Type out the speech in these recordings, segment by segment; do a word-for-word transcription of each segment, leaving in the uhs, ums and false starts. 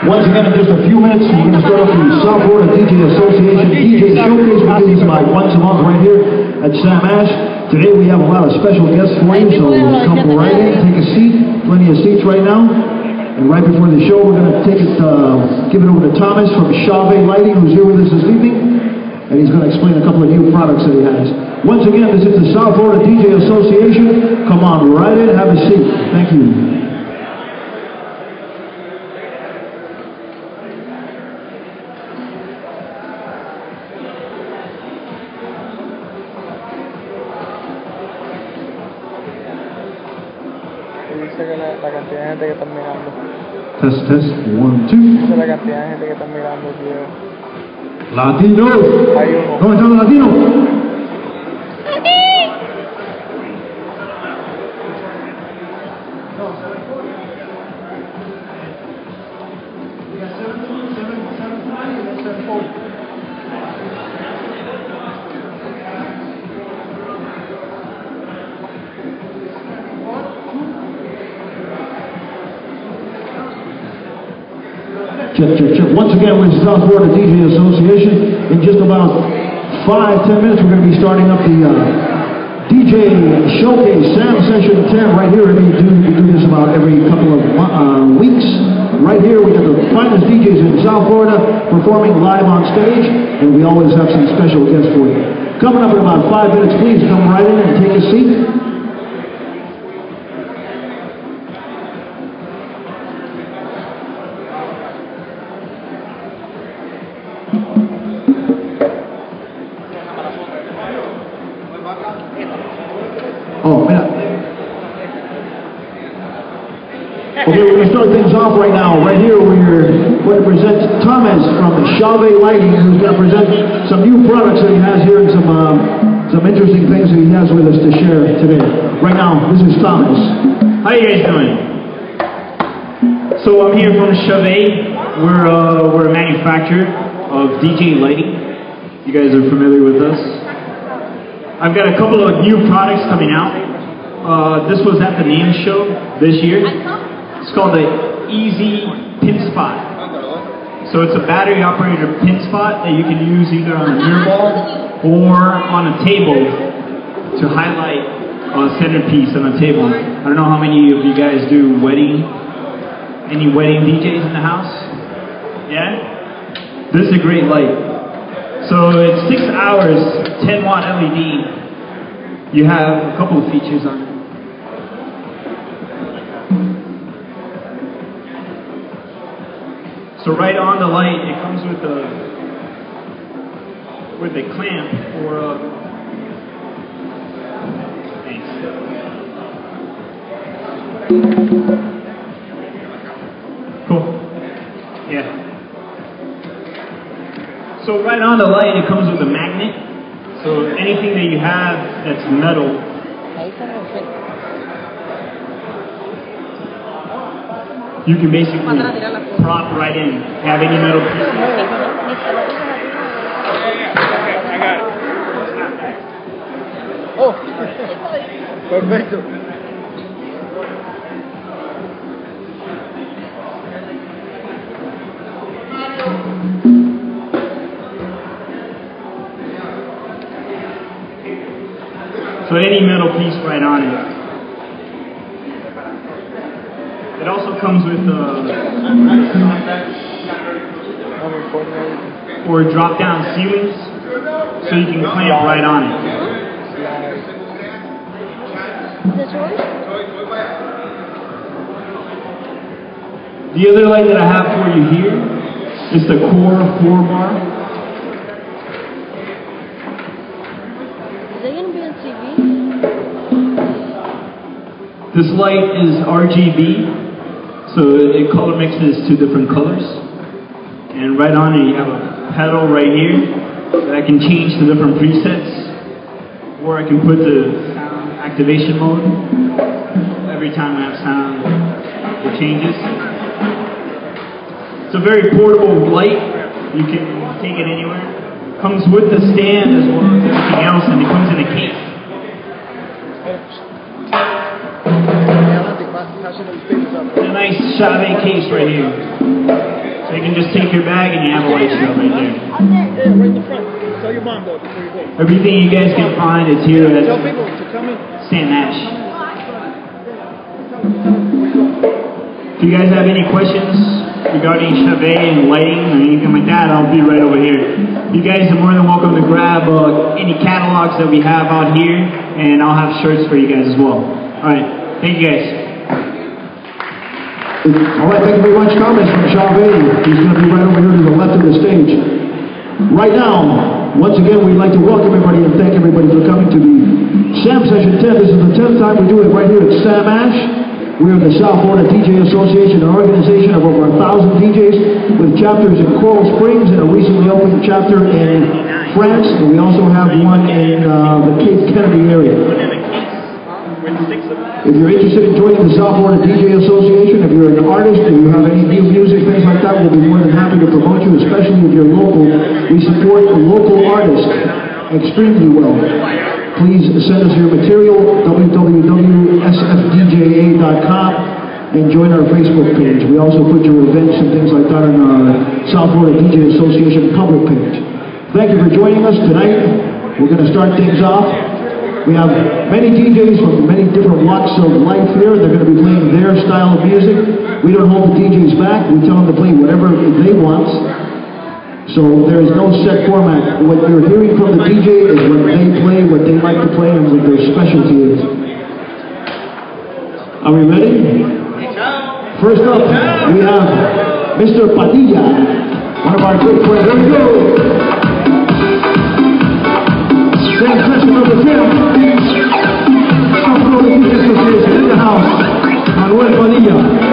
Once again, in just a few minutes, we're going to start off the South Florida D J Association D J Showcase. We do this about once a month right here at Sam Ash. Today we have a lot of special guests for you, so come right in, take a seat. Plenty of seats right now. And right before the show, we're going to take it, uh, give it over to Thomas from Chave Lighting, who's here with us this evening. And he's going to explain a couple of new products that he has. Once again, this is the South Florida D J Association. Come on right in, have a seat. Thank you. La, la cantidad de gente que están mirando. Test, test, one, two. Dice la cantidad de gente que están mirando el video. Latino. Hay uno. ¿Dónde están los latinos? Check, check, check. Once again, with South Florida D J Association. In just about five, ten minutes, we're going to be starting up the uh, D J Showcase Sam Session ten right here. We do, we do this about every couple of uh, weeks. Right here, we have the finest D Js in South Florida performing live on stage, and we always have some special guests for you. Coming up in about five minutes, please come right in and take a seat. Oh, man. Okay, we're going to start things off right now. Right here, we're going to present Thomas from Chave Lighting, who's going to present some new products that he has here and some uh, some interesting things that he has with us to share today. Right now, this is Thomas. How you guys doing? So I'm here from Chave. We're uh, we're a manufacturer of D J lighting. You guys are familiar with us. I've got a couple of new products coming out. Uh, this was at the NAME show this year. It's called the Easy Pin Spot. So it's a battery operated pin spot that you can use either on a mirror ball or on a table to highlight a centerpiece on a table. I don't know how many of you guys do wedding, any wedding D Js in the house? Yeah? This is a great light. So it's six hours, ten watt L E D. You have a couple of features on it. So right on the light, it comes with a with a clamp or a. Thanks. Cool. Yeah. So right on the light, it comes with a magnet. So anything that you have that's metal, you can basically prop right in. Have any metal piece. I got it. Oh, perfecto. So any metal piece right on it. It also comes with uh, or drop down ceilings, so you can clamp right on it. The other light that I have for you here is the Core four bar. This light is R G B, so it color mixes two different colors. And right on it, you have a pedal right here that I can change the different presets, or I can put the sound activation mode. Every time I have sound, it changes. It's a very portable light. You can take it anywhere. Comes with the stand as well as everything else, and it comes in a case. It's a nice Chave case right here. They can just take your bag and you have a light show right there. Yeah, right in the front. Tell your mom though before you go. Everything you guys can find is here at Tell people to come in. Sam Ash. If you guys have any questions regarding Chauvet and lighting or anything like that, I'll be right over here. You guys are more than welcome to grab uh, any catalogs that we have out here, and I'll have shirts for you guys as well. Alright, thank you guys. All right, thank you very much. Comments from Chauvet. He's going to be right over here to the left of the stage. Right now, once again, we'd like to welcome everybody and thank everybody for coming to the SAM Session ten. This is the tenth time we do it right here at Sam Ash. We're the South Florida D J Association, an organization of over a thousand D Js with chapters in Coral Springs and a recently opened chapter in France. And we also have one in uh, the Cape Kennedy area. If you're interested in joining the South Florida D J Association, if you're an artist, if you have any new music, things like that, we'll be more than happy to promote you, especially if you're local. We support local artists extremely well. Please send us your material, w w w dot s f d j a dot com, and join our Facebook page. We also put your events and things like that on our South Florida D J Association public page. Thank you for joining us tonight. We're going to start things off. We have many D Js from many different walks of life here. They're going to be playing their style of music. We don't hold the D Js back. We tell them to play whatever they want. So there is no set format. What you're hearing from the D J is what they play, what they like to play, and what their specialty is. Are we ready? First up, we have Mister Padilla, one of our good friends. Here we go. Transmission number ten. South Florida D J Association in the house. Manuel Padilla.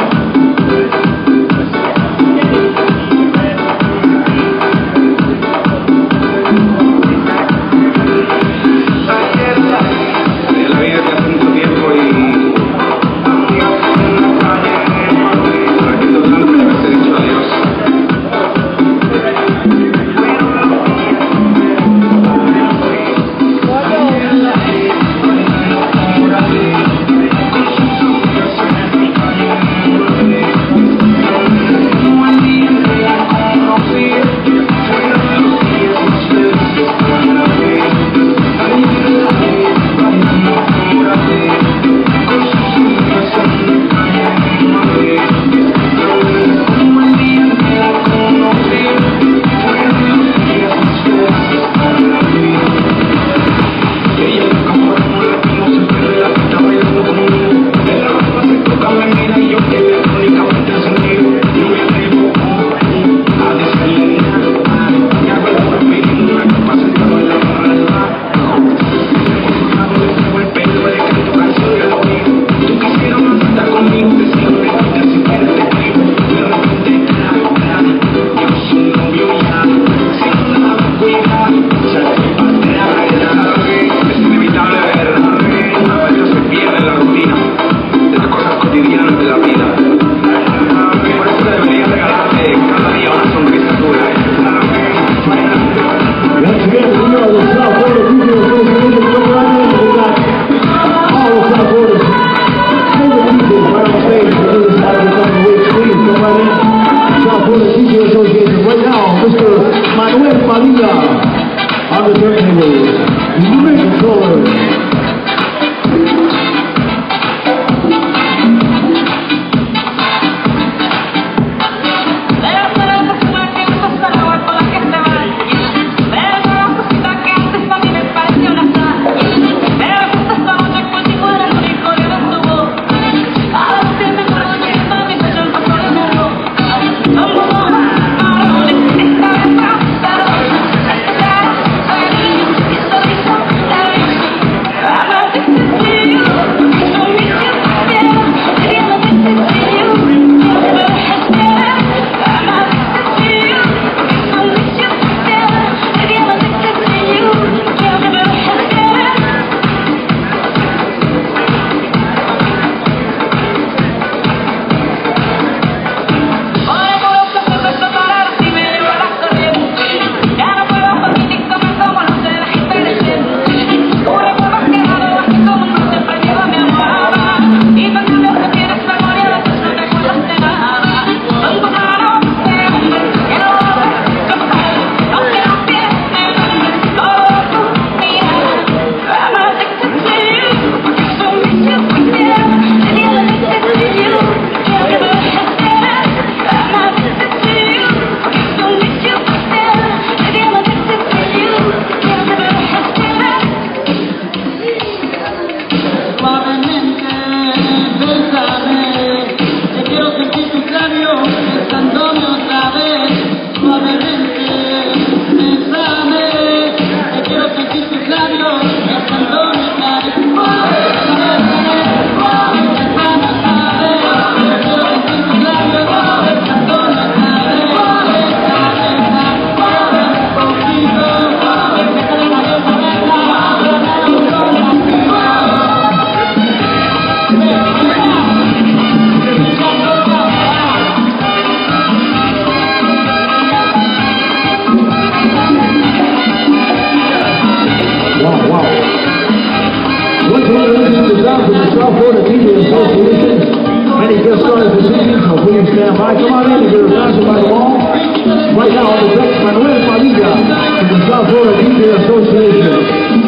South Florida D J Association. Many guest stars this evening, so please stand by. Come on in if you're passing by the wall. Right now on the deck, Manuel Padilla from the South Florida D J Association.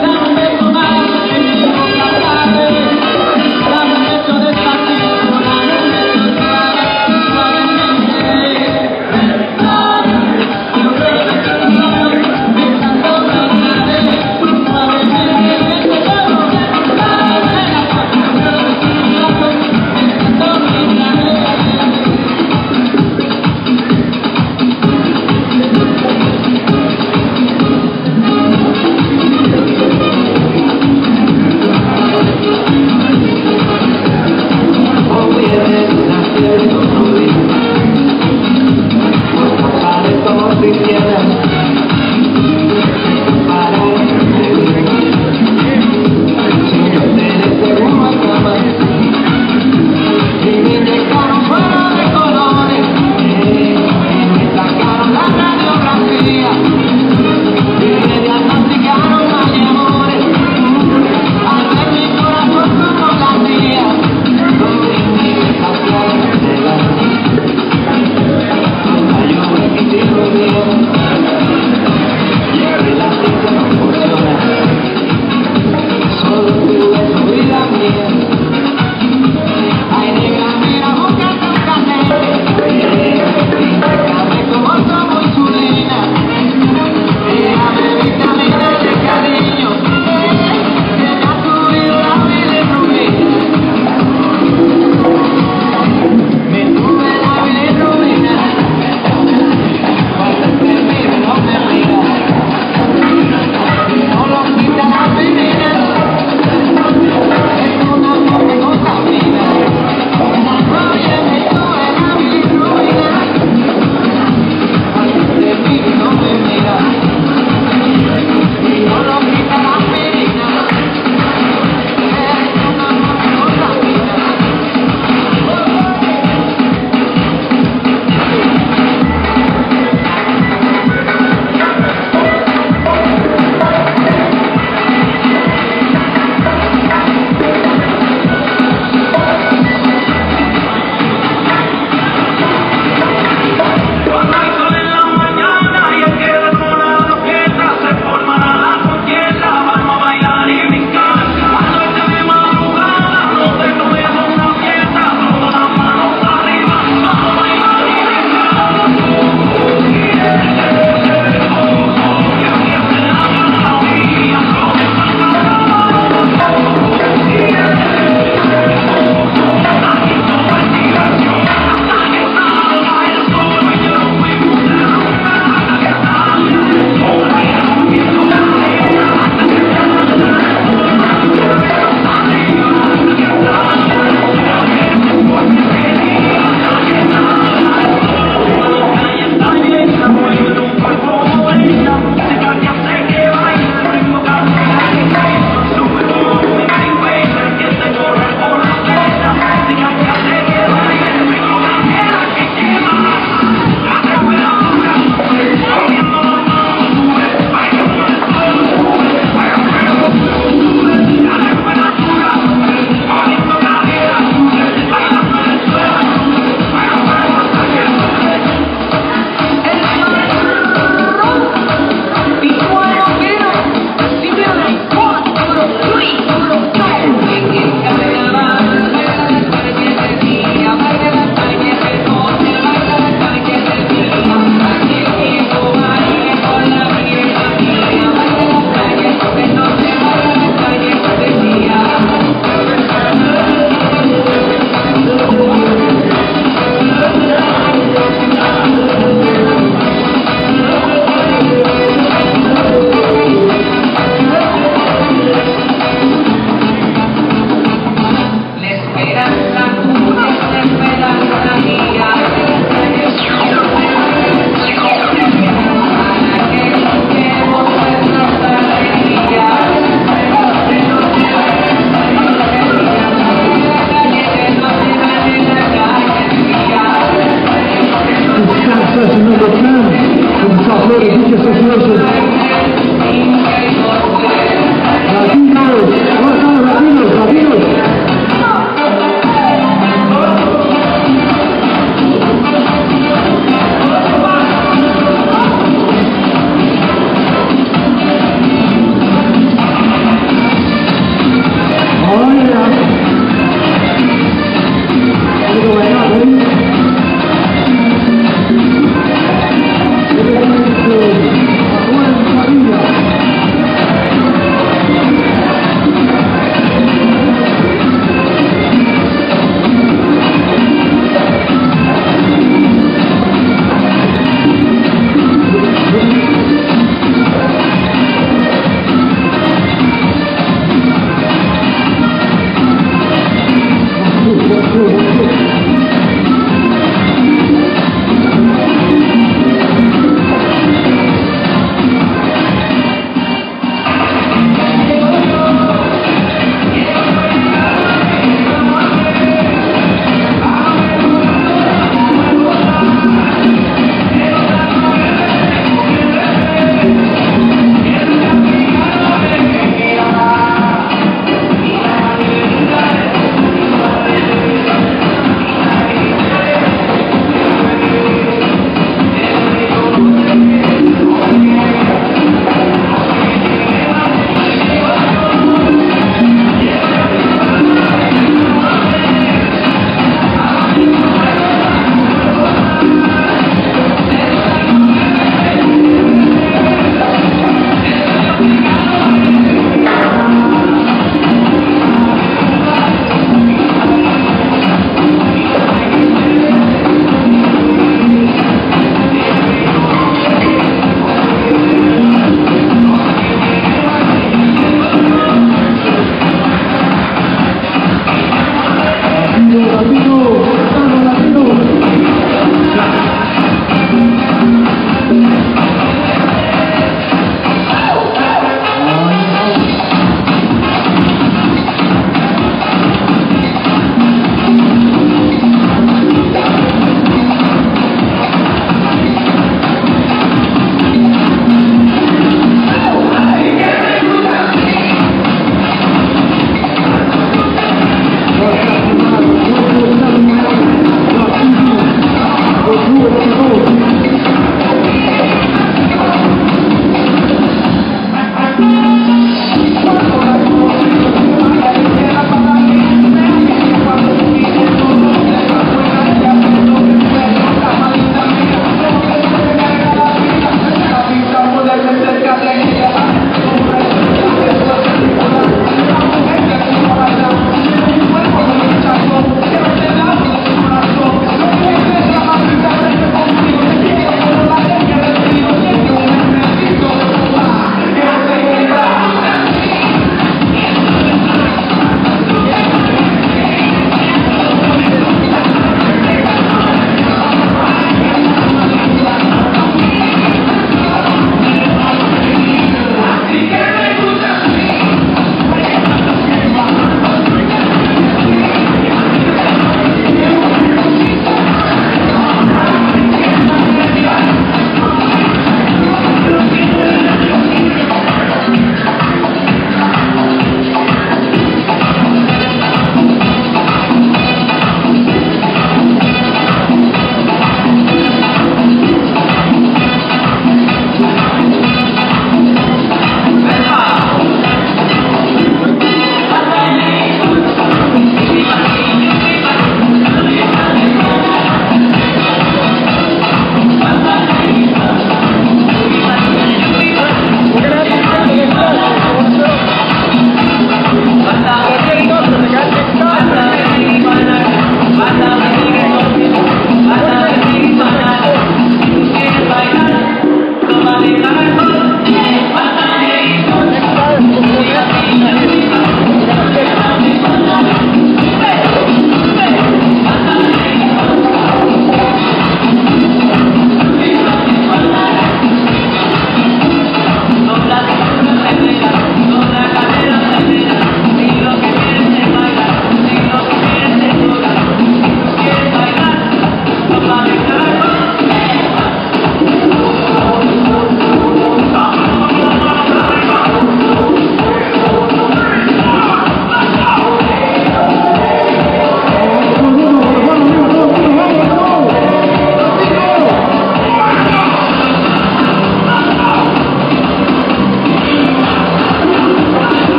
Dame un beso despacito,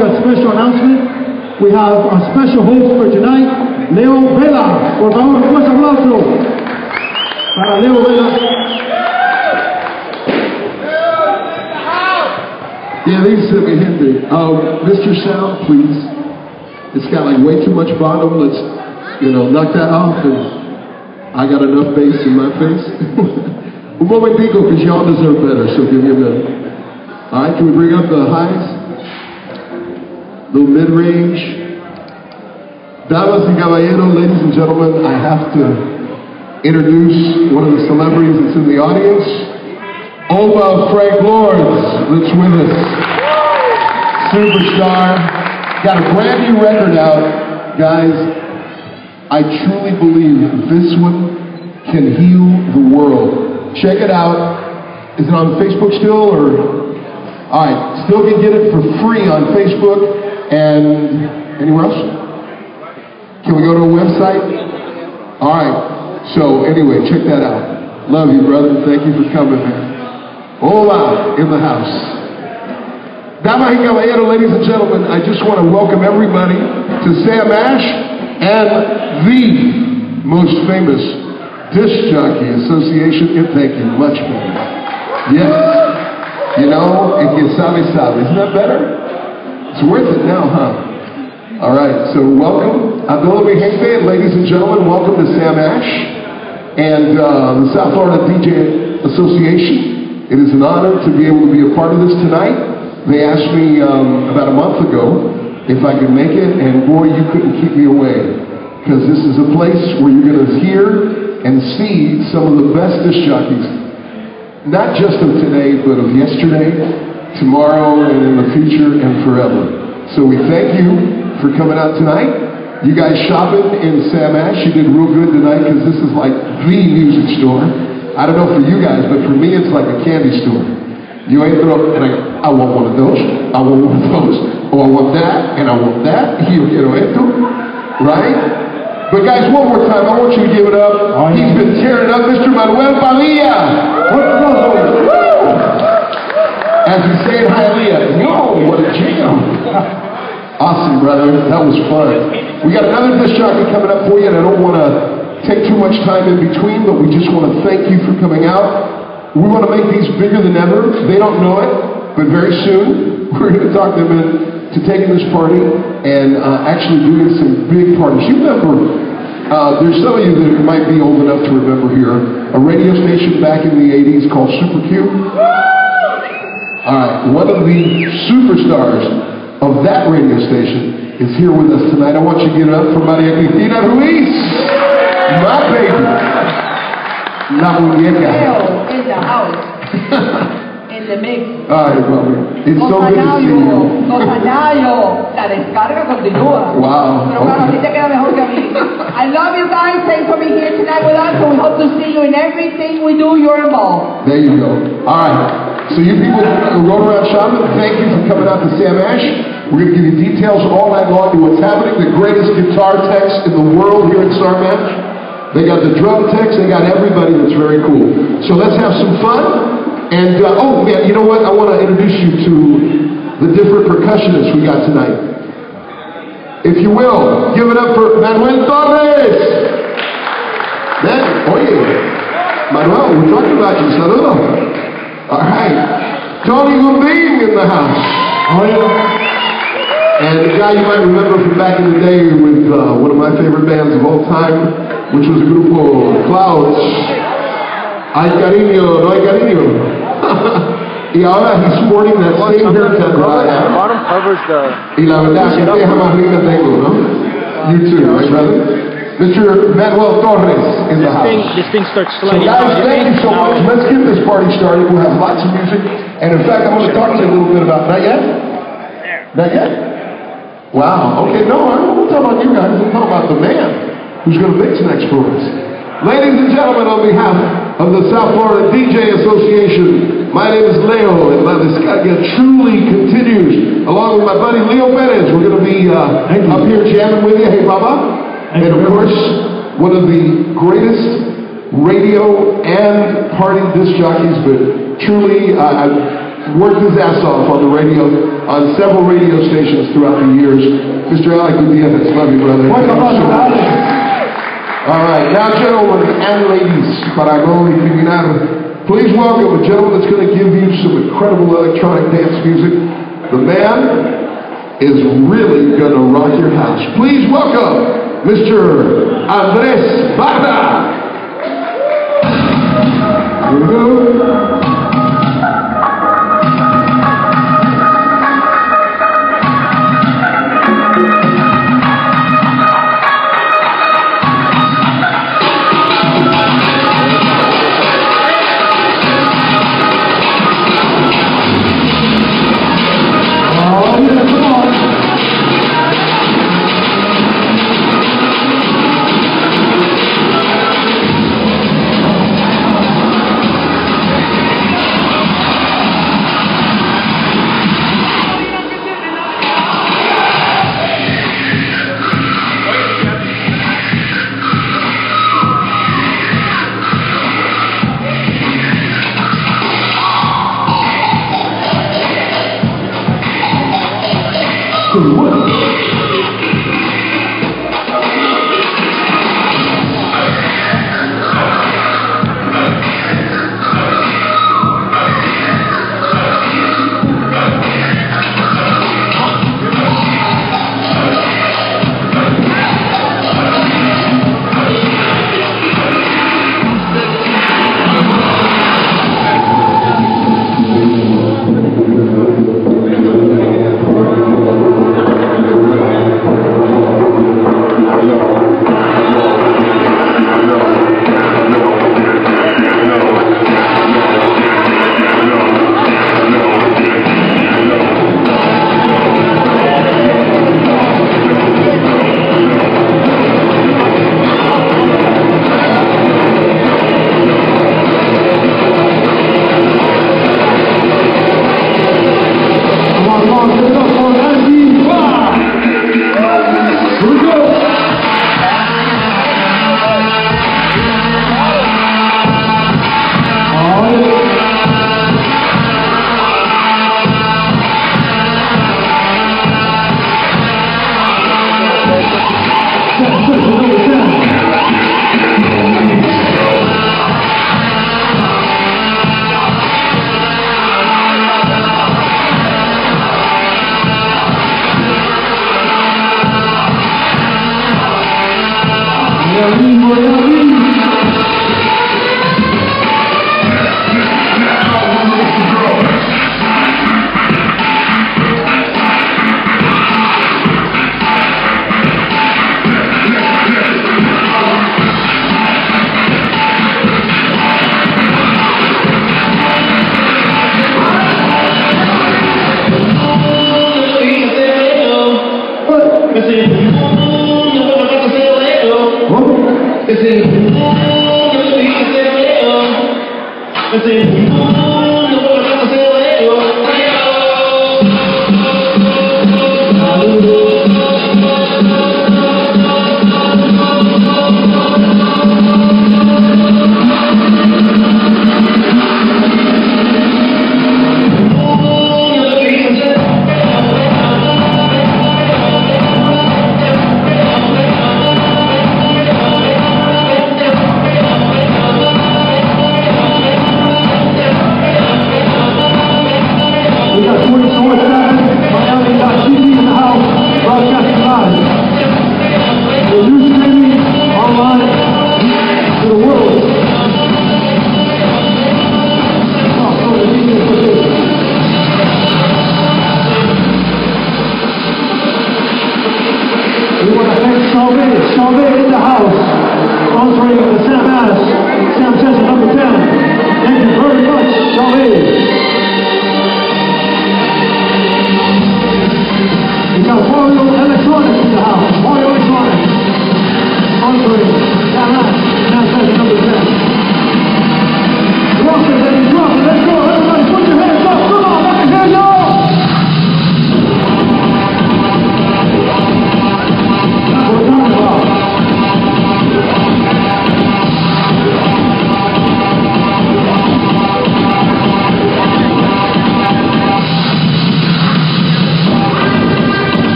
make a special announcement. We have a special host for tonight, Leo Vela. Por favor, un fuerte aplauso para Leo Vela. Yeah, dice mi gente. Um, Mister Sound, please. It's got like way too much bottom. Let's, you know, knock that off. And I got enough bass in my face. Un momentico, because y'all deserve better. So give me a minute. All right, can we bring up the highs? Little mid-range. Damas y caballeros, ladies and gentlemen, I have to introduce one of the celebrities that's in the audience. Oma Frank Lawrence, that's with us. Superstar. Got a brand new record out. Guys, I truly believe this one can heal the world. Check it out. Is it on Facebook still, or? All right, still can get it for free on Facebook and anywhere else? Can we go to a website? All right, so anyway, check that out. Love you, brother. Thank you for coming, man. Hola, in the house. Damas y caballeros, ladies and gentlemen, I just want to welcome everybody to Sam Ash and the most famous Disc Jockey Association. And thank you much, man. Yes. You know, and que sabe sabe. Isn't that better? It's worth it now, huh? All right, so welcome. A todos mi gente, ladies and gentlemen, welcome to Sam Ash and uh, the South Florida D J Association. It is an honor to be able to be a part of this tonight. They asked me um, about a month ago if I could make it, and boy, you couldn't keep me away. Because this is a place where you're going to hear and see some of the best disc jockeys. Not just of today, but of yesterday, tomorrow, and in the future, and forever. So we thank you for coming out tonight. You guys shopping in Sam Ash, you did real good tonight, because this is like the music store. I don't know for you guys, but for me, it's like a candy store. You ain't throw, and I go, I want one of those, I want one of those, oh, I want that, and I want that, you know, esto, right? But guys, one more time, I want you to give it up. Oh, yeah. He's been tearing up, Mister Manuel Padilla. As we say in Hialeah, yo, what a jam. Awesome, brother. That was fun. We got another disc jockey coming up for you, and I don't want to take too much time in between, but we just want to thank you for coming out. We want to make these bigger than ever. They don't know it, but very soon, we're going to talk them into taking this party and uh, actually doing some big parties. You remember, uh, there's some of you that might be old enough to remember here, a radio station back in the eighties called Super Q. All right, one of the superstars of that radio station is here with us tonight. I want you to get it up for Maria Cristina Ruiz, my baby, La Muñeca. In the house. In the mix. Ay, mami. It's so good to see you. Cotanayo, la descarga continúa. Wow. Pero claro, a ti te queda mejor que a mí. I love you guys. Thanks for being here tonight with us. And we hope to see you in everything we do. You're involved. There you go. All right. So you people who rode around shopping, thank you for coming out to Sam Ash. We're going to give you details all night long to what's happening. The greatest guitar techs in the world here at Sam Ash. They got the drum techs. They got everybody that's very cool. So let's have some fun. And, uh, oh, yeah, you know what? I want to introduce you to the different percussionists we got tonight. If you will, give it up for Manuel Torres. Man, oye, Manuel, we're talking about you. Saludo. All right. Tony Gundin in the house. Oh, yeah. And the guy you might remember from back in the day with uh, one of my favorite bands of all time, which was a Grupo Clouds. Ay cariño, no hay cariño. Y ahora he's sporting that same haircut that I have. Bottom covers the... Y la verdad, que deja más linda tengo, ¿no? You too, right, brother? Mister Manuel Torres in the house. Thing, this thing starts So sliding. guys, thank you so much. Let's get this party started. We'll have lots of music. And in fact, I'm going to talk to you a little bit about... Not yet? Not yet? Wow. Okay, no, I'm not talking about you guys. I'm talking about the man who's going to mix next for us. Ladies and gentlemen, on behalf of the South Florida D J Association, my name is Leo, and my discoteca truly continues. Along with my buddy Leo Perez, we're going to be uh, up here jamming with you. Hey, Baba. And of course, one of the greatest radio and party disc jockeys, but truly, uh, worked his ass off on the radio, on several radio stations throughout the years. Mister Alec Gutierrez, love you, brother. Welcome, brother. All right, now gentlemen and ladies, para no discriminar, please welcome a gentleman that's going to give you some incredible electronic dance music. The man is really going to rock your house. Please welcome Mister Andres Barda. Here we go.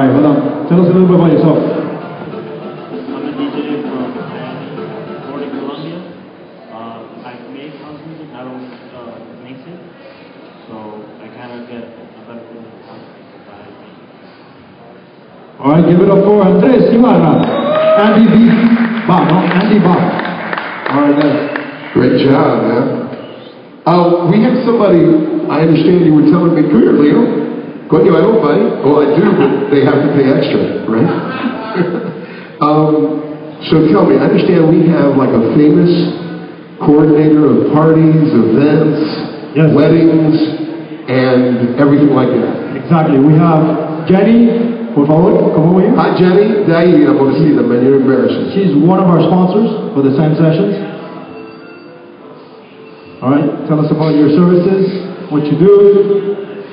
right, hold on. Tell us a little bit about yourself. I'm a D J from Miami, Florida, Colombia. Uh, I make house music, I don't uh, mix it, so I kind of get a better feeling of house music by making it. All right, give it up for Andres Ibarra. Andy B. Bob, no? Andy Bob. All right, guys. Great job, man. Uh, we have somebody, I understand you were telling me, come here, Leo. Coño, I don't, buddy. Well, I do, but they have to pay extra, right? um, so tell me, I understand we have like a famous coordinator of parties, events, Yes. weddings, and everything like that. Exactly. We have Jenny. Por favor, come over here. Hi, Jenny. De ahí, I'm going to see them, man. You're embarrassing. She's one of our sponsors for the Sand Sessions. All right, tell us about your services, what you do.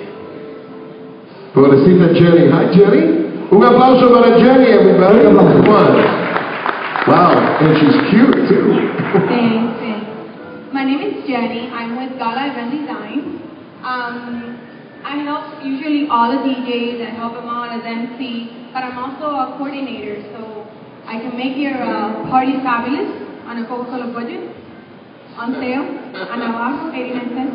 Pobrecita Jenny. Hi, Jenny. Un aplauso para Jenny, everybody. Come on. Wow, and she's cute, too. Thanks, thanks. My name is Jenny. I'm with Gala Event Design. Um, I help usually all the D Js. I help them out as M C, but I'm also a coordinator, so I can make your uh, party fabulous on a Coca-Cola budget, on sale, on abajo, eighty-nine cents.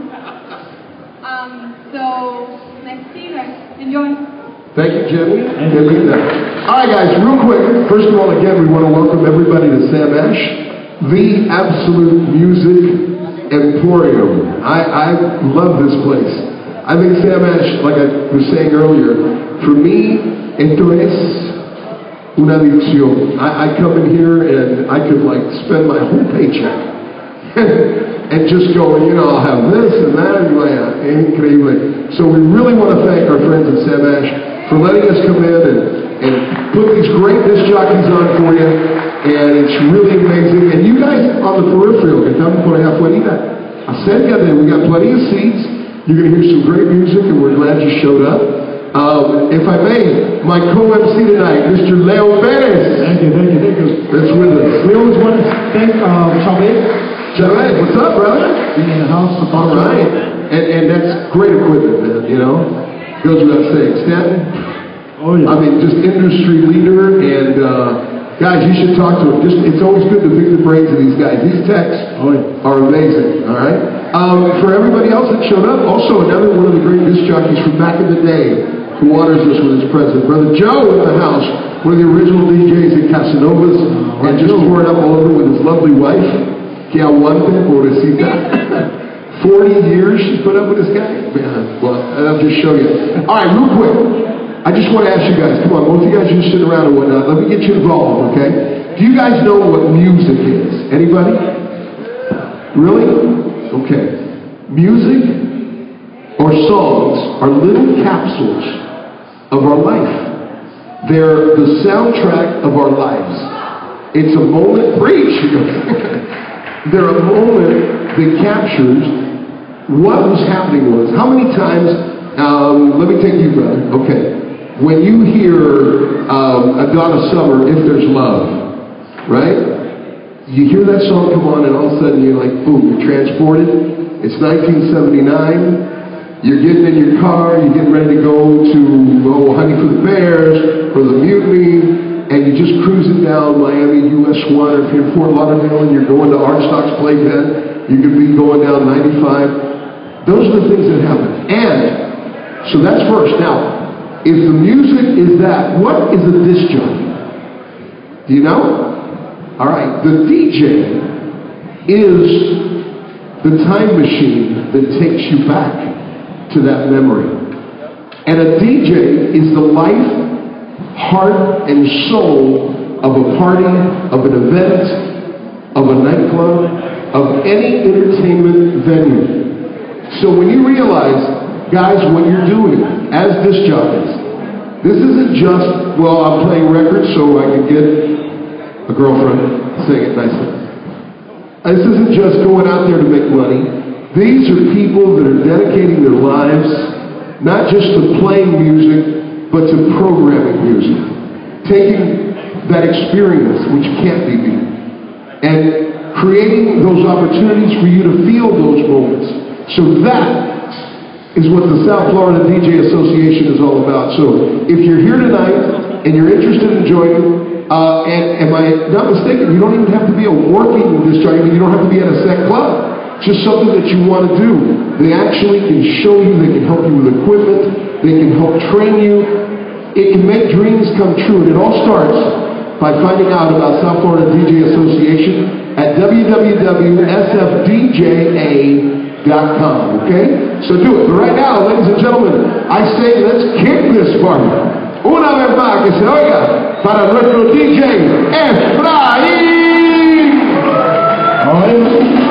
Um, so, nice to see you guys. Enjoy. Thank you, Jenny. And Lisa. All right, guys, real quick. First of all, again, we want to welcome everybody to Sam Ash, the absolute music emporium. I, I love this place. I think Sam Ash, like I was saying earlier, for me, esto es una adicción. I, I come in here and I could like spend my whole paycheck and just go, you know, I'll have this and that, and like, increíble. So we really want to thank our friends at Sam Ash for letting us come in and, and put these great disc jockeys on for you, and it's really amazing. And you guys on the peripheral, que estamos por allá afuera, acércate, we got plenty of seats. You're going to hear some great music, and we're glad you showed up. Um, if I may, my co-M C tonight, Mister Leo Perez. Thank you, thank you, thank you. That's with us. We always want to thank um, Chavez. Chavez, what's up, brother? Being in the house. All right. And, and that's great equipment, man, you know? Goes without saying. Stanton? Oh, yeah. I mean, just industry leader, and uh, guys, you should talk to him. Just, it's always good to pick the brains of these guys. These techs Oh, yeah. are amazing, all right? Um, for everybody else that showed up, also another one of the great disc jockeys from back in the day who honors us with his presence. Brother Joe in the house, one of the original D Js at Casanovas, Oh, and just tore it up all over with his lovely wife, que aguante, pobrecita. forty years she's put up with this guy? Man, well, I'll just show you. All right, real quick. I just want to ask you guys, come on, most of you guys are just sitting around and whatnot. Let me get you involved, okay? Do you guys know what music is? Anybody? Really? Okay. Music or songs are little capsules of our life. They're the soundtrack of our lives. It's a moment, preach! They're a moment that captures what was happening was. How many times, um, let me take you, brother, okay. When you hear um, a Donna Summer, If There's Love, right? You hear that song come on and all of a sudden you're like, boom, you're transported. It's nineteen seventy-nine. You're getting in your car, you're getting ready to go to, oh, Honey for the Bears, or the Mutiny, and you're just cruising down Miami U S one, or if you're in Fort Lauderdale and you're going to Archstock's Playpen, you could be going down ninety-five. Those are the things that happen. And, so that's first. Now, if the music is that, what is a disc jockey? Do you know? All right, the D J is the time machine that takes you back to that memory. And a D J is the life, heart, and soul of a party, of an event, of a nightclub, of any entertainment venue. So when you realize, guys, what you're doing as disc jockeys, this isn't just, well, I'm playing records so I can get a girlfriend, saying it nicely. This isn't just going out there to make money. These are people that are dedicating their lives not just to playing music, but to programming music. Taking that experience, which can't be beat, and creating those opportunities for you to feel those moments. So that is what the South Florida D J Association is all about. So if you're here tonight and you're interested in joining, uh, and am I not mistaken, you don't even have to be a working disc jockey, you don't have to be at a set club. Just something that you want to do. They actually can show you, they can help you with equipment, they can help train you. It can make dreams come true, and it all starts by finding out about South Florida D J Association at w w w dot s f d j a dot com, okay? So do it. But right now, ladies and gentlemen, I say let's kick this party. Una vez más, que se oiga para nuestro D J Efraín. All right.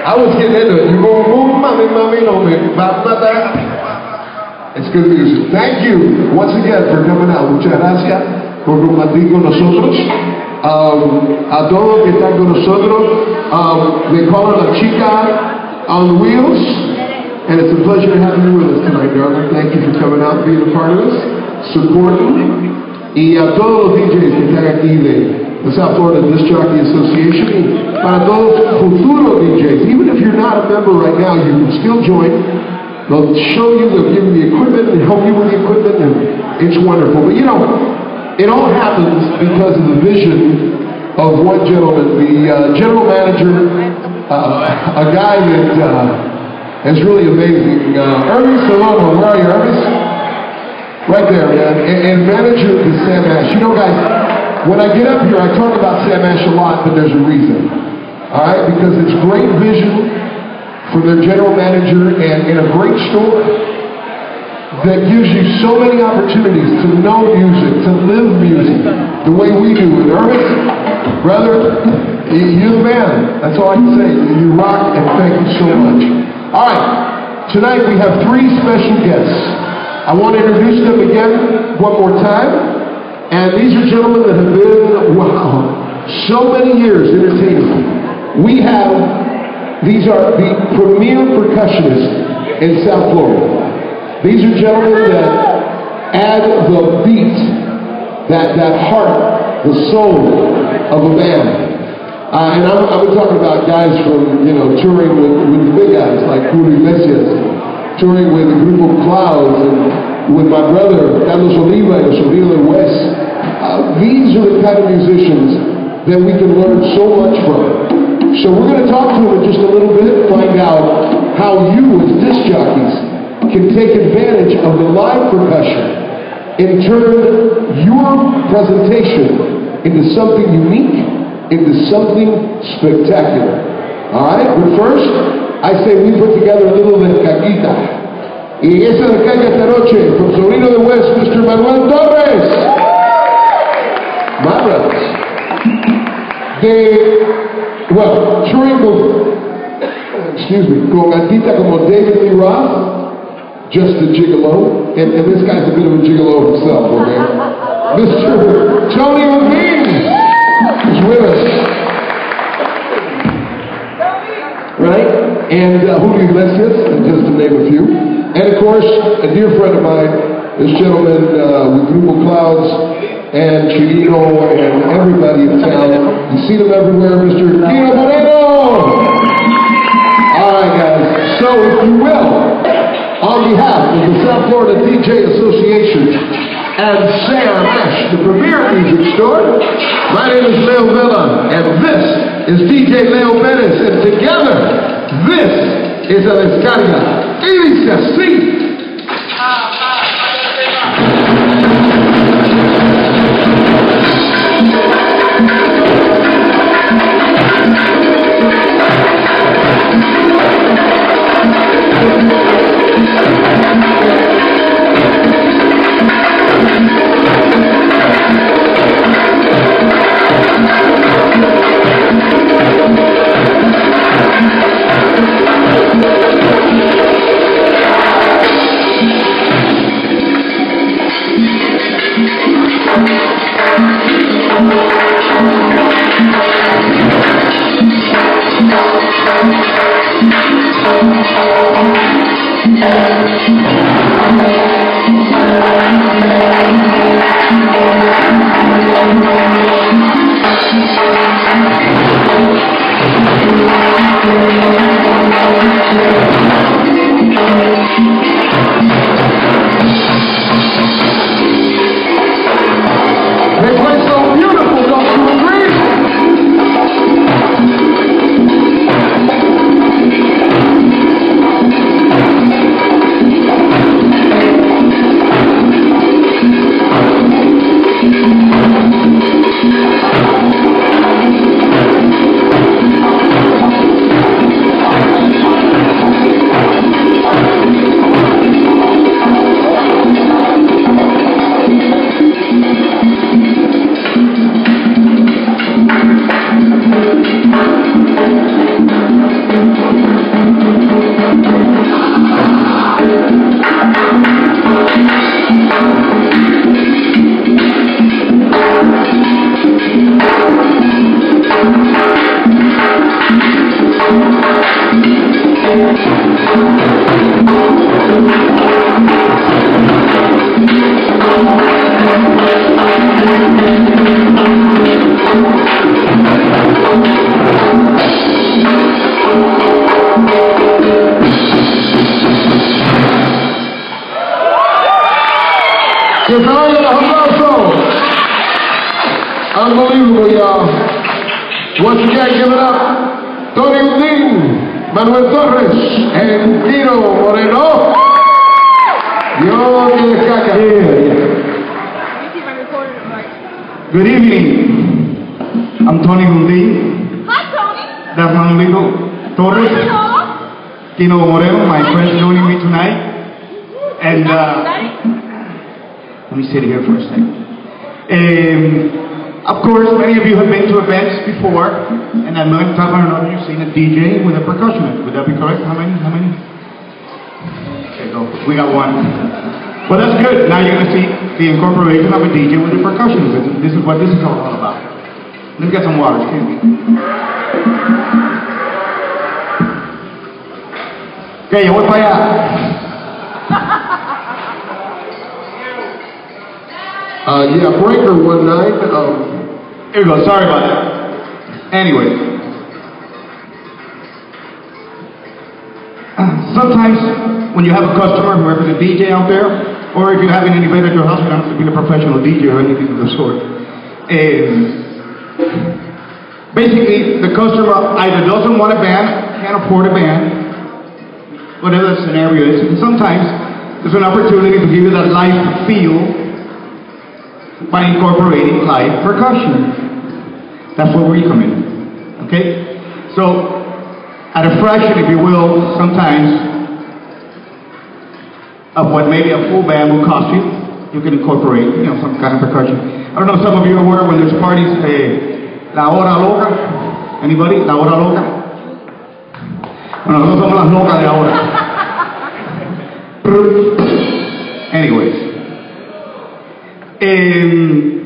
I was getting into it. You go, boom, mommy, mommy, no me. It's good music. Thank you once again for coming out. Muchas gracias por compartir con nosotros. Um, a todos que están con nosotros. Um, they call her La Chica on Wheels. And it's a pleasure having you with us tonight, darling. Thank you for coming out and being a part of us, supporting. Y a todos los D Js que están aquí de the South Florida Disc Jockey Association, y para todos futuros D Js, even if you're not a member right now, you can still join. They'll show you, they'll give you the equipment, and help you with the equipment, and it's wonderful. But you know, it all happens because of the vision of one gentleman, the uh, general manager, uh, a guy that uh, is really amazing. Uh, Ernest Solano, where are you, Ernest? Right there, man. And, and manager of the Sam Ash. You know, guys, when I get up here, I talk about Sam Ash a lot, but there's a reason. All right? Because it's great vision for their general manager and, and a great store that gives you so many opportunities to know music, to live music the way we do. And Ernest, brother, you're the man. That's all I can say. You rock, and thank you so much. All right. Tonight we have three special guests. I want to introduce them again one more time. And these are gentlemen that have been, wow, so many years entertaining. We have, these are the premier percussionists in South Florida. These are gentlemen that add the beat, that, that heart, the soul of a band. Uh, and I'm, I'm talking about guys from, you know, touring with, with the big guys like Julio Iglesias, touring with the group of Clouds, and with my brother, Carlos Oliva, and the Sonido del West. Uh, these are the kind of musicians that we can learn so much from. So we're going to talk to them in just a little bit, find out how you as disc jockeys can take advantage of the live percussion and turn your presentation into something unique, into something spectacular. All right, but first, I say we put together a little bit of caquita. Y esa de caña esta noche, from Sonido del West, Mister Manuel Torres. My brothers. De, well, touring with, excuse me, con artistas como David Lee Roth, just a gigolo, and, and this guy's a bit of a gigolo himself, okay? Mister Tony Levine is with us. Right? And uh, Julio Iglesias, just to name a few. And of course, a dear friend of mine, this gentleman uh, with Grupo Clouds and Chirino and everybody in town. You see them everywhere, Mister Tino Moreno! All right, guys. So, if you will, on behalf of the South Florida D J Association and Sam Ash, the premier music store, my name is Leo Villa, and this is D J Leo Perez, and together, this is a descarga. Y dice así. Que se vayan los aplausos. Unbelievable, y'all. Once again, give it up. Tony Udin, Manuel Torres, and Tino Moreno. Yo, que caca. Good evening. I'm Tony Gundin. Hi, Tony. That's Manolito Torres. Hello. Tino Moreno, my friend joining me tonight. And uh, let me sit here for a second. Um, of course, many of you have been to events before, and at one time or another you've seen a D J with a percussionist. Would that be correct? How many? How many? Okay, go. We got one. Well, that's good. Now you're going to see the incorporation of a D J with a percussionist. This is what this is all about. Let's get some water. Excuse me. Okay, yo voy para allá. Uh, yeah, Breaker one night. Um, Here we go. Sorry about that. Anyway. Sometimes when you have a customer, whoever's a D J out there, or if you're having an event at your house, you don't have to be a professional D J or anything of the sort. Um, basically, the customer either doesn't want a band, can't afford a band, whatever the scenario is. And sometimes there's an opportunity to give you that live feel by incorporating live percussion. That's where we come in. Okay? So, at a fraction, if you will, sometimes, of what maybe a full band will cost you, you can incorporate, you know, some kind of percussion. I don't know if some of you are aware when there's parties, eh, La Hora Loca. Anybody? La Hora Loca? Bueno, nosotros somos las locas de ahora. Anyways. Um,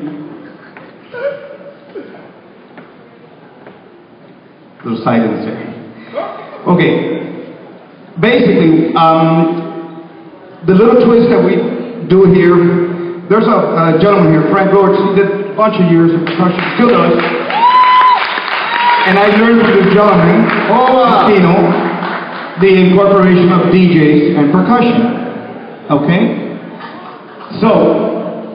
little silence there. Okay. Basically, um, the little twist that we do here, there's a, a gentleman here, Frank George, he did a bunch of years of percussion, still does. And I learned from this gentleman, oh, you know, the incorporation of D Js and percussion. Okay? So,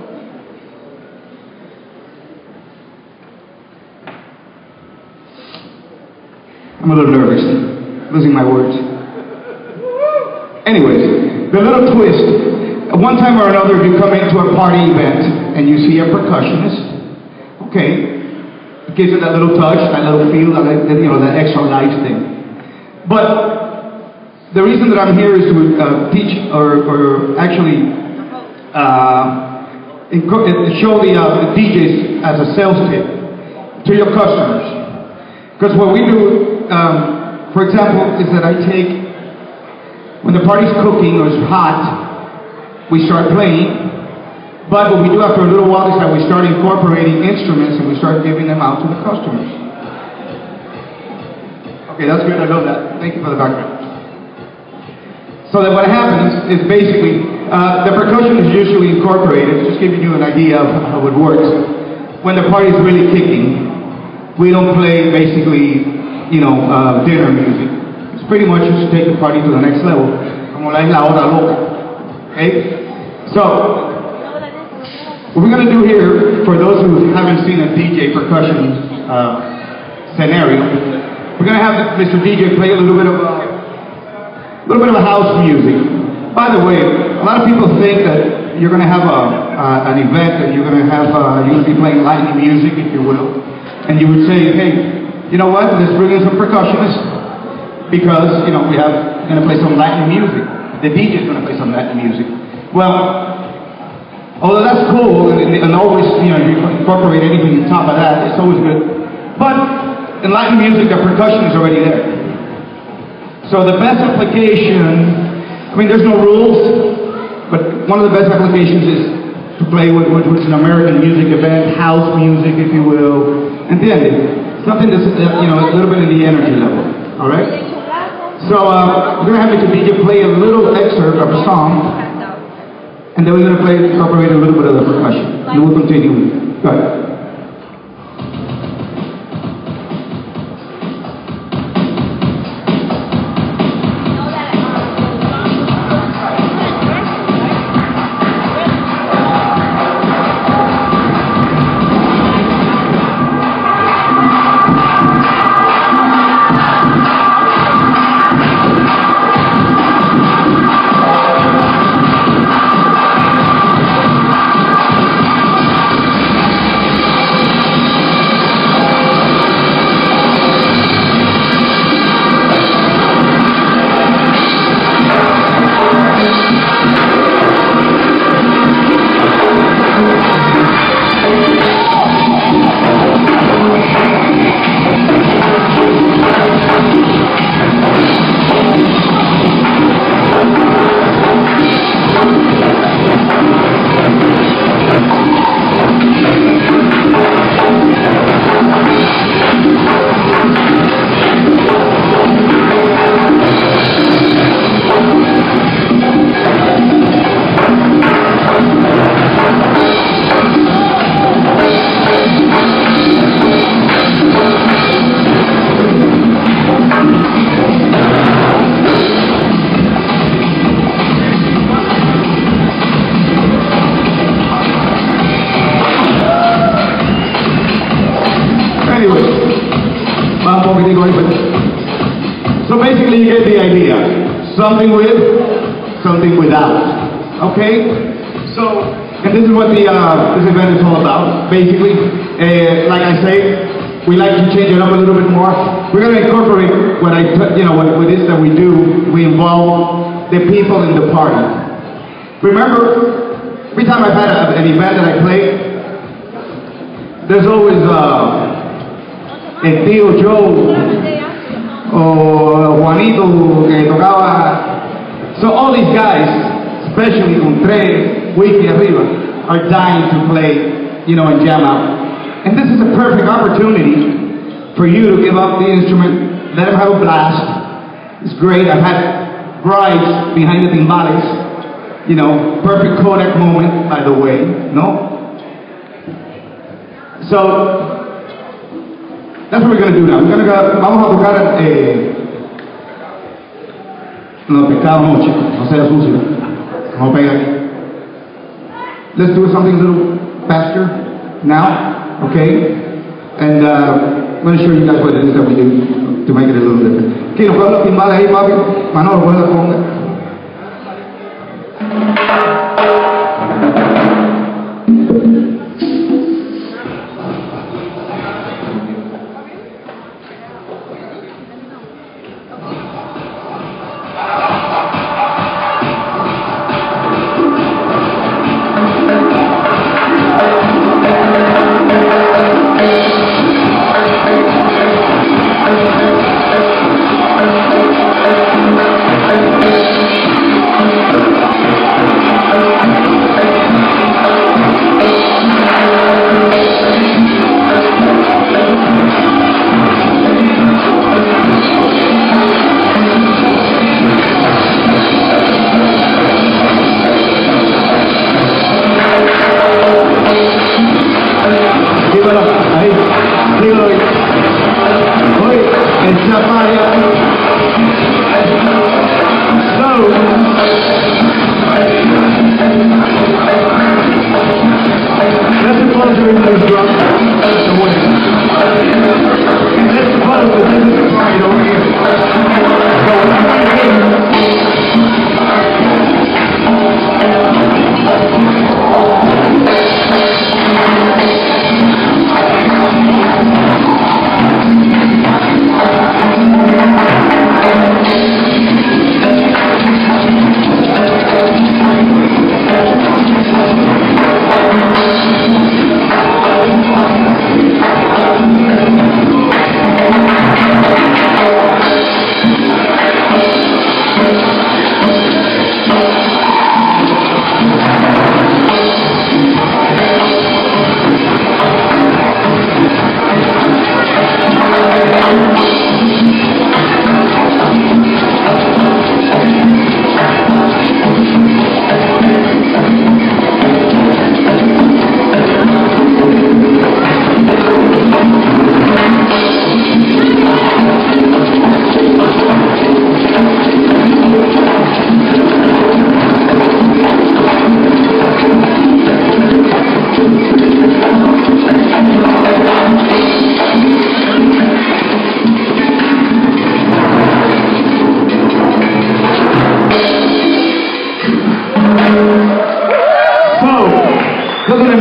I'm a little nervous, losing my words. Anyways, the little twist. One time or another, if you come into a party event and you see a percussionist, okay, it gives it that little touch, that little feel, that, you know, that extra life thing. But the reason that I'm here is to uh, teach or, or actually uh, show the, uh, the D Js as a sales tip to your customers. Because what we do, um, for example, is that I take, when the party's cooking or it's hot, we start playing, but what we do after a little while is that we start incorporating instruments and we start giving them out to the customers. Okay, that's good, I love that. Thank you for the background. So that what happens is basically, uh, the percussion is usually incorporated, just giving you an idea of how it works. When the party's really kicking, we don't play basically, you know, uh, dinner music. It's pretty much just to take the party to the next level. Como la isla hora loca. Okay? So, what we're going to do here, for those who haven't seen a D J percussion uh, scenario, we're going to have Mister D J play a little bit of a, a little bit of a house music. By the way, a lot of people think that you're going to have a, uh, an event and you're going to have uh, you're going to be playing lightning music, if you will, and you would say, hey, you know what? Let's bring in some percussionists because you know we have going to play some Latin music. The D J is going to play some Latin music. Well, although that's cool, and, and always, you know, you incorporate anything on top of that, it's always good. But in Latin music, the percussion is already there. So the best application, I mean, there's no rules, but one of the best applications is to play with, with, with an American music event, house music, if you will, and then something that's, uh, you know, a little bit in the energy level. All right? So uh, we're gonna have Mister D J play a little excerpt of a song, and then we're gonna play incorporate a little bit of the percussion. Then we'll continue. Go ahead. So basically you get the idea. Something with, something without. Okay? So, and this is what the uh, this event is all about. Basically, uh, like I say, we like to change it up a little bit more. We're going to incorporate what I, you know, what, what it is that we do. We involve the people in the party. Remember, every time I've had a, an event that I play, there's always uh, a tío Joe o Juanito que tocaba. So all these guys, especially con tres wiki arriba, are dying to play, you know, and jam out. And this is a perfect opportunity for you to give up the instrument, let them have a blast. It's great. I've had brides behind the timbales, you know, perfect Kodak moment, by the way, no? So, that's what we're going to do now. We're going to go, vamos a tocar, eh, no, pescado no, chicos, no sea sucio. Vamos a pegar aquí. Let's do something a little faster now, okay? And uh, I'm going to show you guys what it is that we do to make it a little different. Kino, ¿cuál es la timbala ahí, papi? Manolo, ¿cuál es la conga?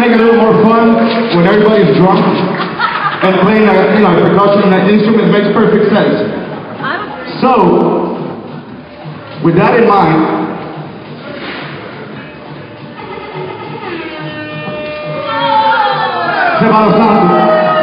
make it a little more fun when everybody's drunk and playing a, you know, a percussion instrument makes perfect sense. So, with that in mind, Semana Santa.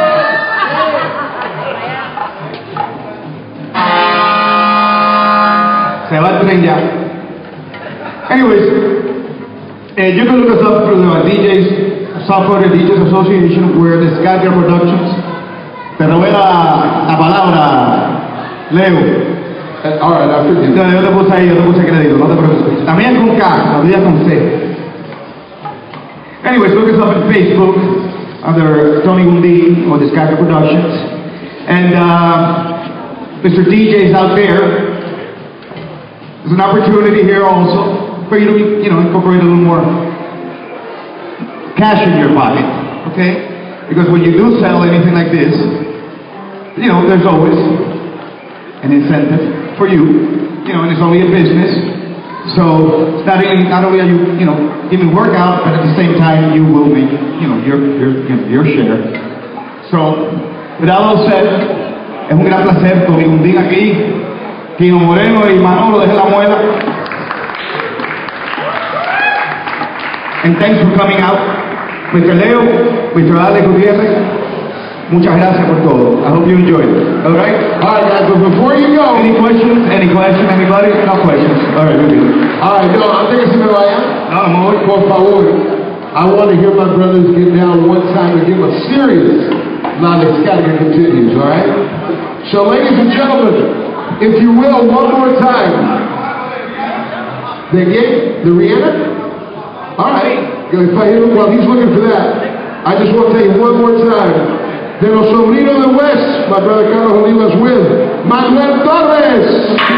Se va el tren ya. Anyways, uh, you can look us up through the D Js, Software D Js Association, we're the Scatter Productions. Te robé la, la palabra, Leo. Uh, all right, after you. Yo, yo te puse ahí, yo te puse crédito, no te preocupes. También con K, la vida con C. Anyways, look us up on Facebook under Tony Gundi or the Scatter Productions. And uh, Mister D Js out there, there's an opportunity here also for you to, you know, incorporate a little more cash in your pocket, okay? Because when you do sell anything like this, you know, there's always an incentive for you, you know, and it's only a business. So it's not only, not only are you, you know, giving work out, but at the same time you will make, you know, your, your, you know, your share. So, with that all said, es un gran placer Tony Gundi aquí. Kino Moreno y Manolo de la Muela. And thanks for coming out. Mister Leo, Mister Ale Gutierrez, muchas gracias por todo. I hope you enjoyed it. All right? All right, guys, but before you go, Any questions? Any questions? Anybody? No questions. All right, we're good. all right, no, antes que se me vaya, No, amor. por favor, I want to hear my brothers get down one time and give a serious La Descarga continues, all right? So, ladies and gentlemen, if you will, one more time. The game, the Rihanna? All right. If I hear, well, he's looking for that. I just want to tell you one more time. De los sobrinos de West, my brother Carlos Olivas with Manuel Torres.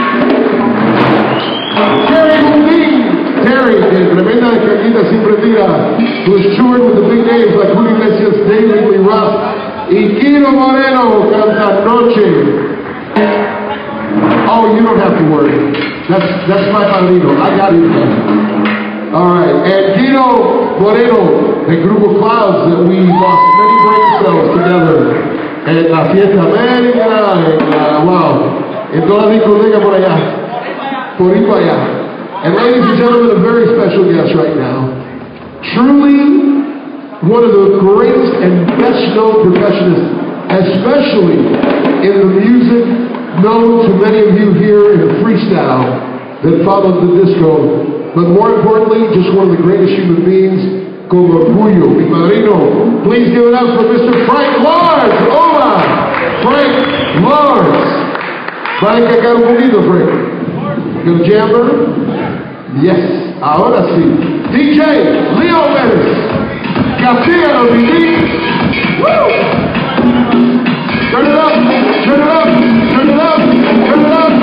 Terry Gundi. Terry, que tremenda descarguita siempre tira. Who is toured with the big names like Julio Iglesias, David Lee Roth. Y Kino Moreno canta Noche. Oh, you don't have to worry. That's that's my padrino. I got it. All right. And Guido Moreno, the group of clouds that we lost many brain cells together. En la fiesta América, en la, wow. En toda la discoteca por allá. Por ahí para allá. And ladies and gentlemen, a very special guest right now. Truly one of the greatest and best known percussionists, especially in the music known to many of you here in a freestyle that followed the disco, but more importantly, just one of the greatest human beings, con orgullo, mi padrino. Please give it up for Mister Frank Lawrence. Hola, Frank Lawrence. Vale cacar un poquito, Frank. Good jammer? Yes, ahora sí. D J Leo Pérez. Castígalo, D J. Woo! Turn it up, turn it up, turn it up, turn it up.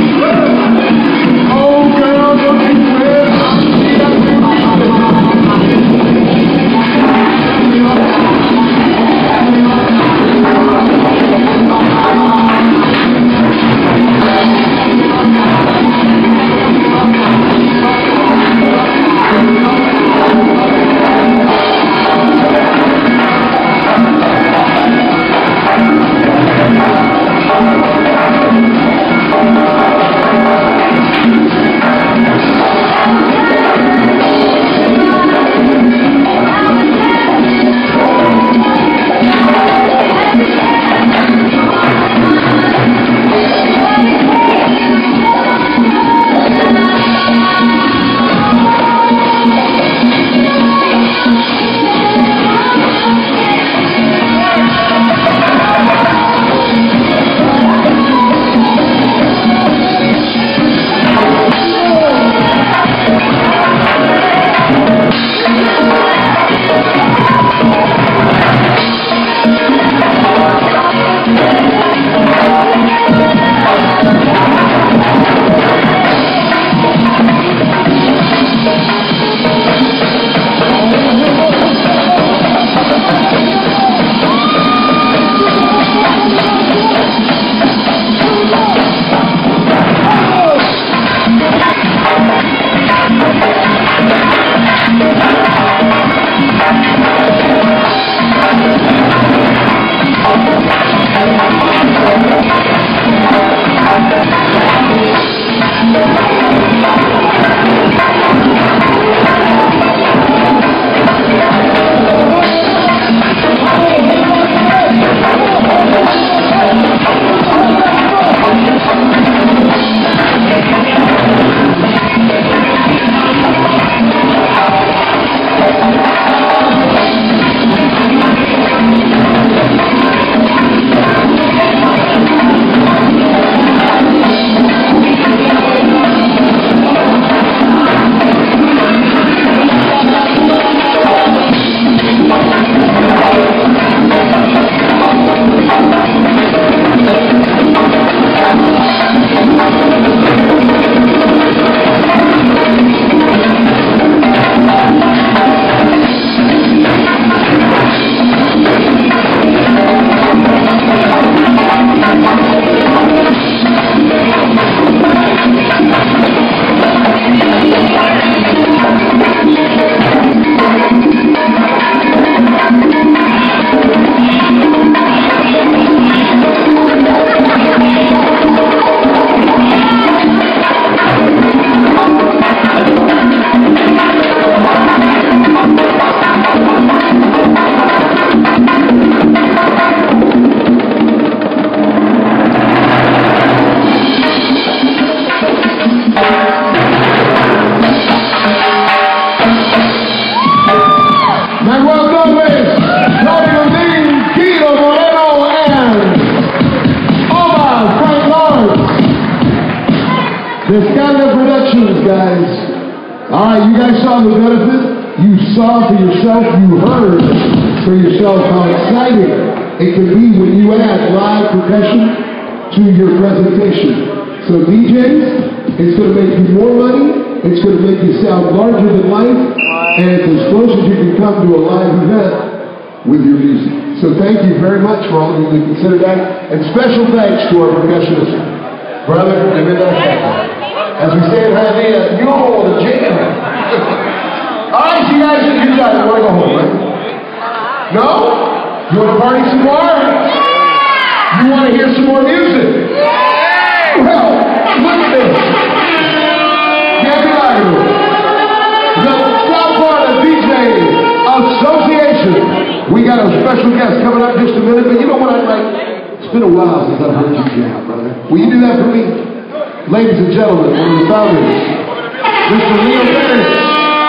Oh, girl, don't you quit. Congratulations, guys. All right, you guys saw the benefit. You saw for yourself, you heard for yourself how exciting it can be when you add live percussion to your presentation. So D Js, it's going to make you more money, it's going to make you sound larger than life, and it's as close as you can come to a live event with your music. So thank you very much for all of you that consider that, and special thanks to our percussionist brother, and as we say in Javier, yo, the jam. All right, you guys, you guys want to go home, right? No? You want to party some more? You want to hear some more music? Well, look at this. Get me out of here. The South Florida D J Association. We got a special guest coming up in just a minute, but you know what I'd like? It's been a while since I've heard you jam, brother. Will you do that for me? Ladies and gentlemen, one of the founders, Mister Leo Ferris.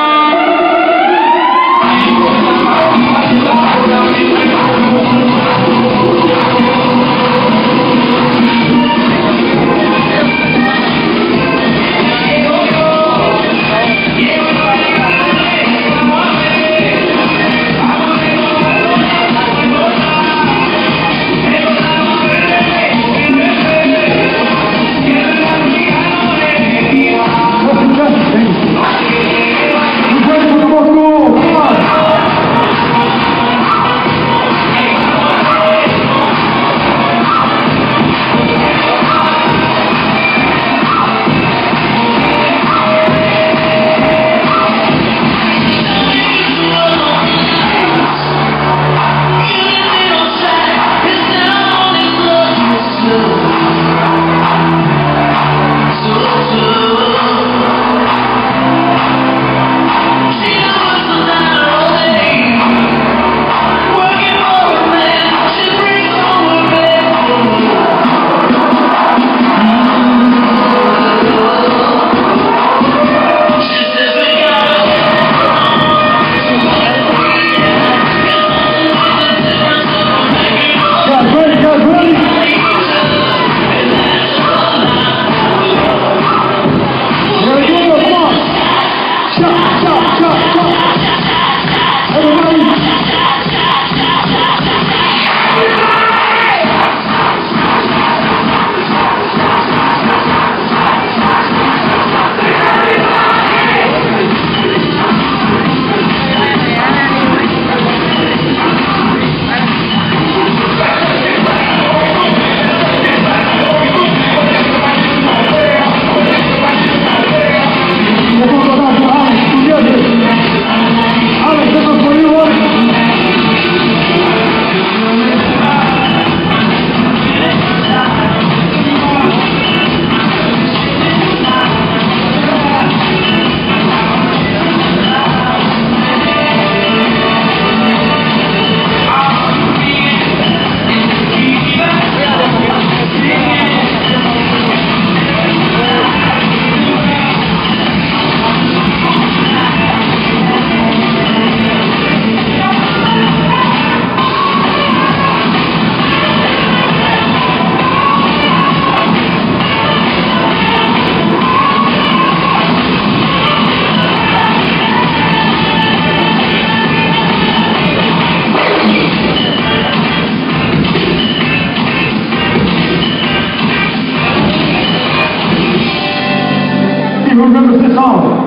Who remembers this song?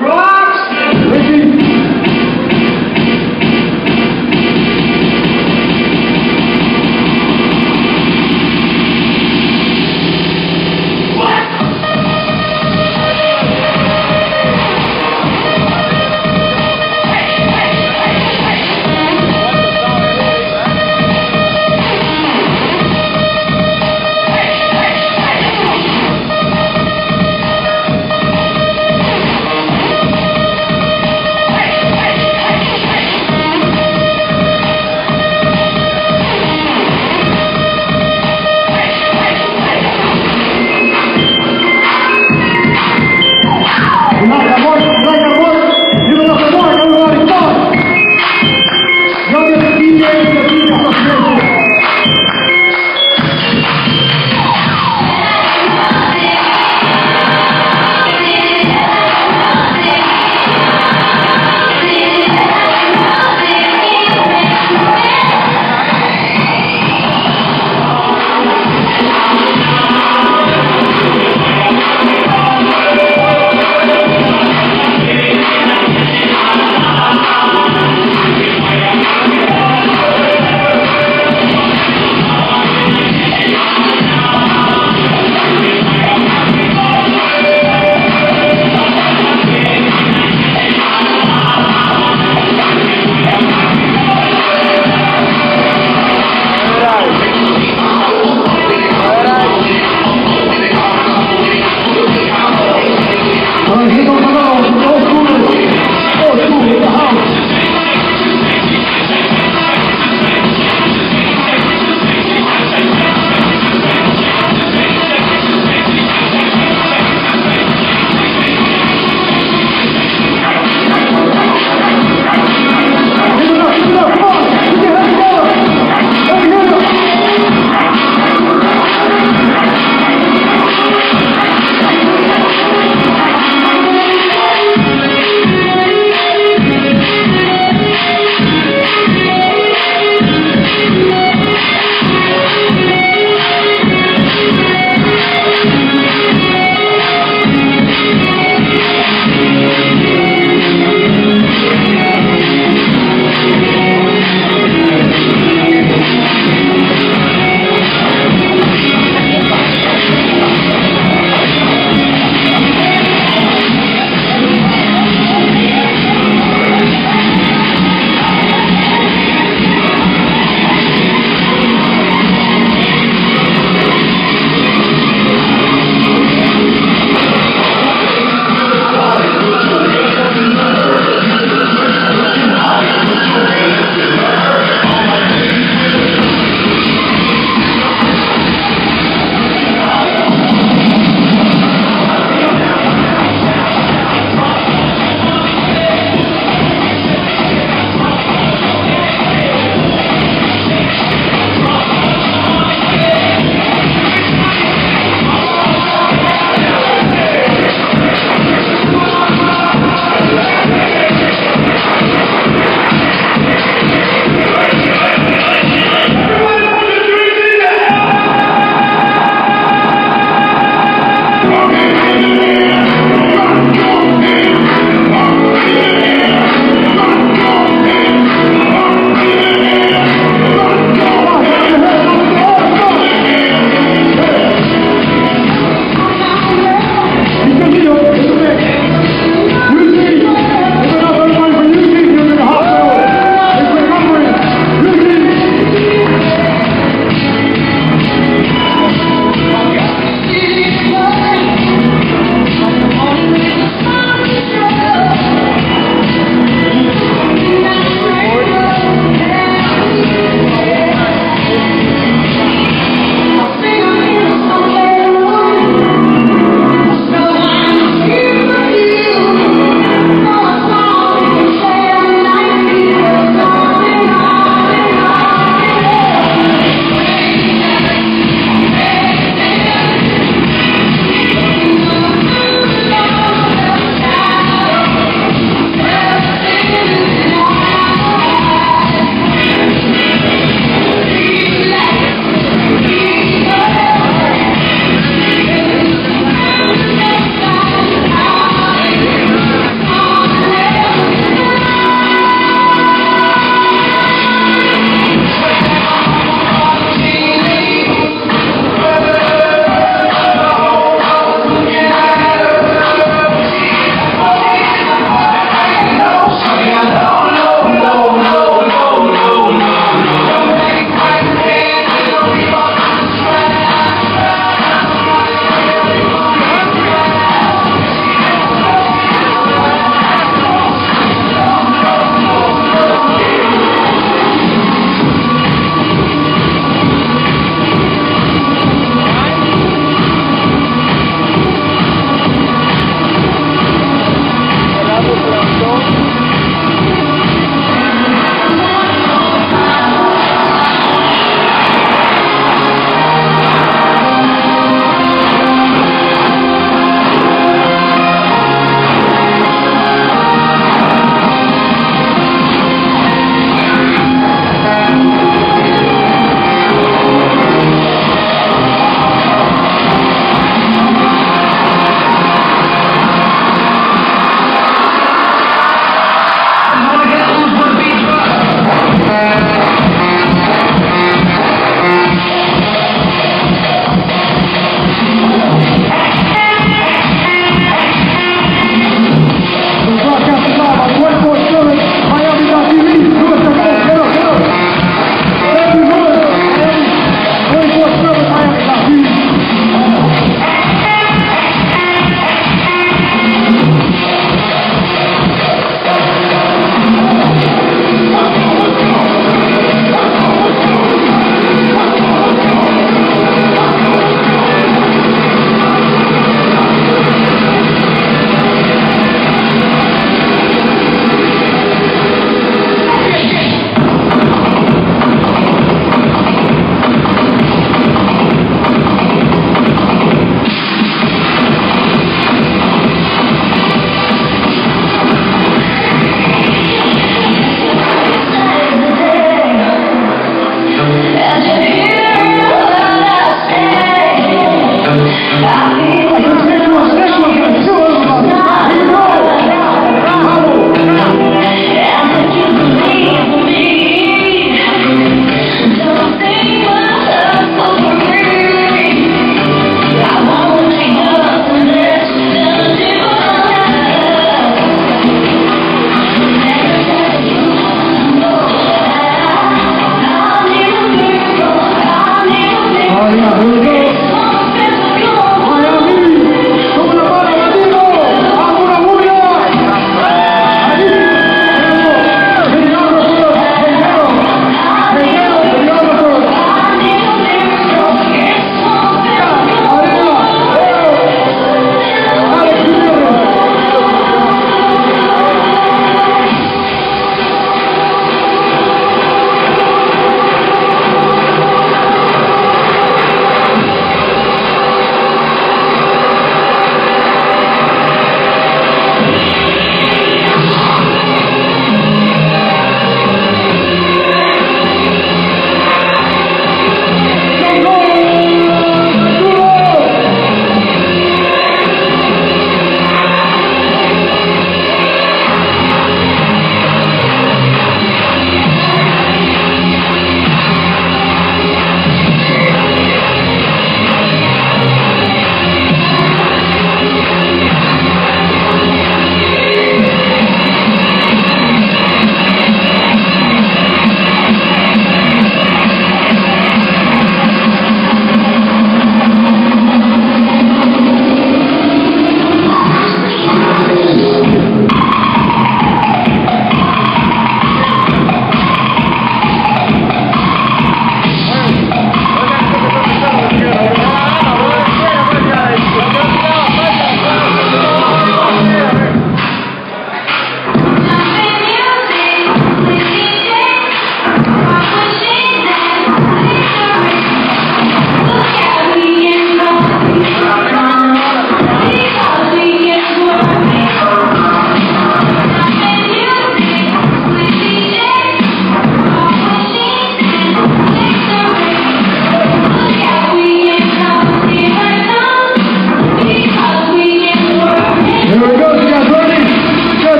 Relax! Ricky!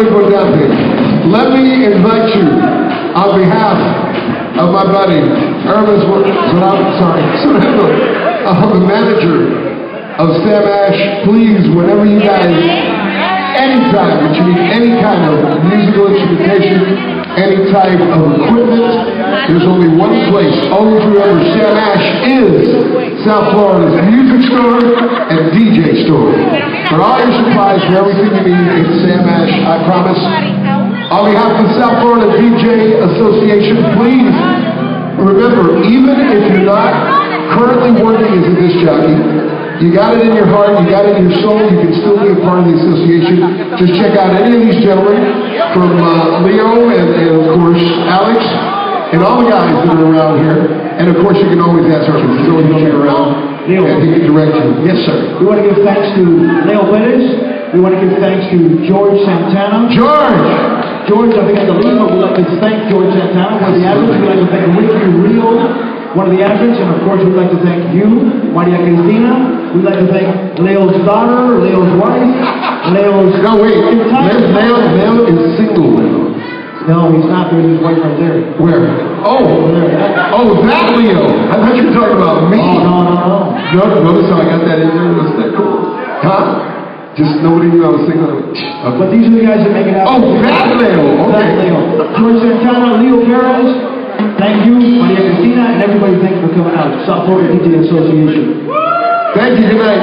importante. Let me invite you, on behalf of my buddy, Hermes, sorry, uh, the manager of Sam Ash, please, whenever you guys, anytime that you need any kind of musical instrumentation, any type of equipment, there's only one place. Always remember, Sam Ash is South Florida's music store and D J store. For all your supplies, for everything you need, it's Sam Ash, I promise. On behalf of the South Florida D J Association, please remember, even if you're not currently working as a disc jockey, you got it in your heart, you got it in your soul, you can still be a part of the association. Just check out any of these gentlemen, from uh, Leo and, and of course Alex, and all the guys that are around here. And of course you can always ask our he's always coming around, Leo, and he can direct you. Yes, sir. We want to give thanks to Leo Perez. We want to give thanks to George Santana. George! George, I think at the lead, but we'd like to thank George Santana, one of the admins. We'd like to thank Ricky Rio, one of the admins, and of course we'd like to thank you, Maria Cristina. We'd like to thank Leo's daughter, Leo's wife, Leo's... No, wait, Leo, Leo, Leo is single, Leo. No, he's not. There's his wife right there. Where? Oh, there. Oh, that Leo. I thought you were talking about me. Oh, no, no, no. No, notice how I got that in there? Wasn't that cool? Huh? Just nobody knew I was thinking of it. Okay. But these are the guys that make it happen. Oh, that Leo. Okay. That Leo. George Santana, Leo Perez. Thank you, Maria Cristina, and everybody. Thanks for coming out. South Florida D J Association. Thank you. Good night.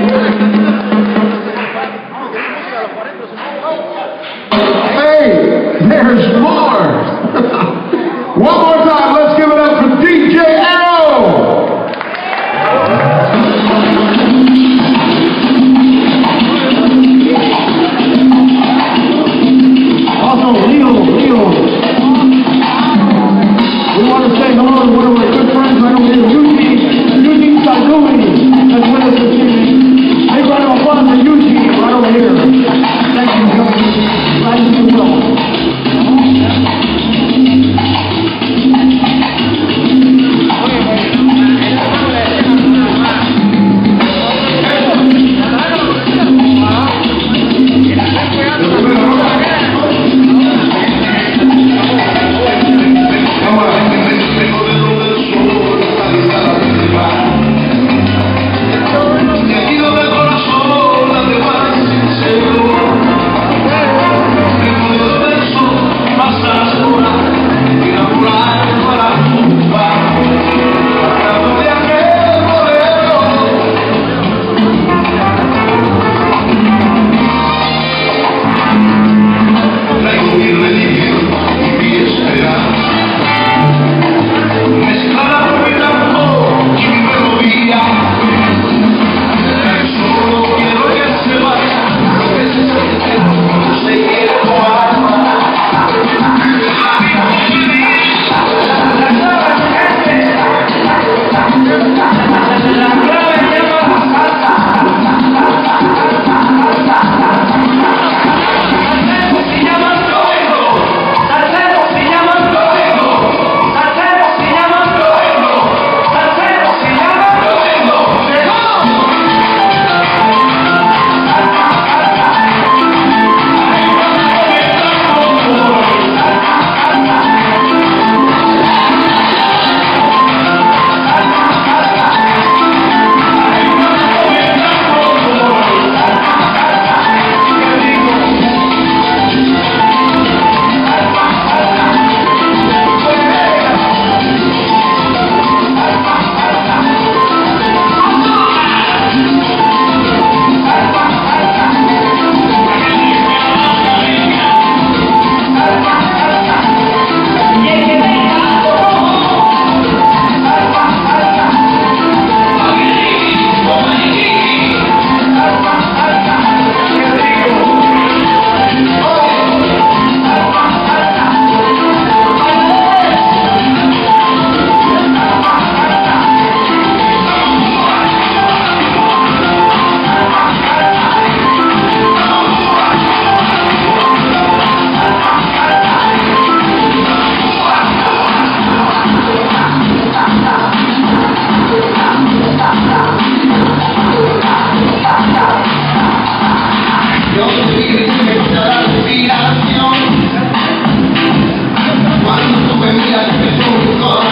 Hey, there's more. One more time. Let's give it up for D J Arrow. Also, Leo, Leo. We want to say hello to one of our good friends right over here, Eugene, Eugene Salguni, that's with us this evening. Big round of applause for Eugene right over here. Thank you. Glad to see you well. me quita la respiración. Cuando tú me miras, me toco el corazón.